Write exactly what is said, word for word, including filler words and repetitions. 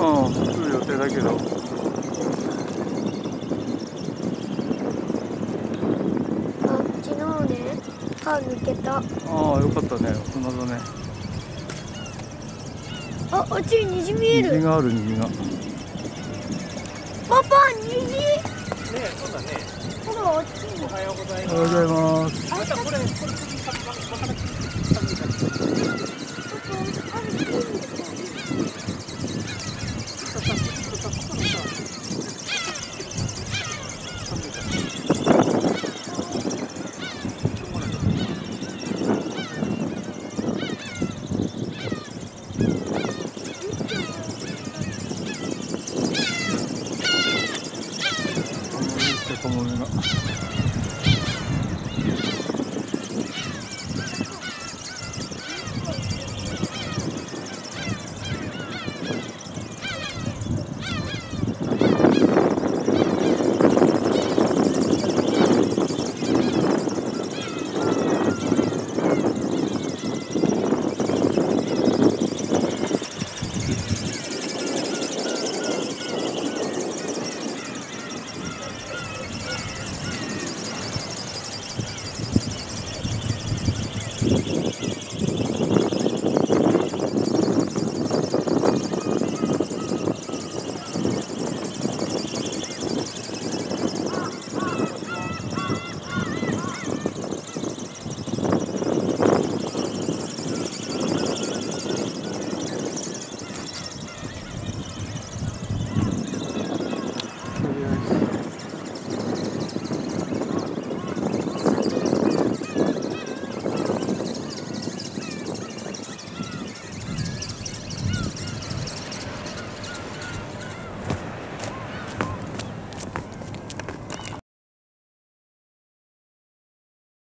うん来る予定だけど。 あっちのね歯抜けた。 ああよかったね、大人だね。 あ、あっちに虹見える。 虹がある、虹が。 パパ虹。ねえ、そうだね。 ほらあっちに。 おはようございます。 おはようございます。 またこれこれまたカモメが。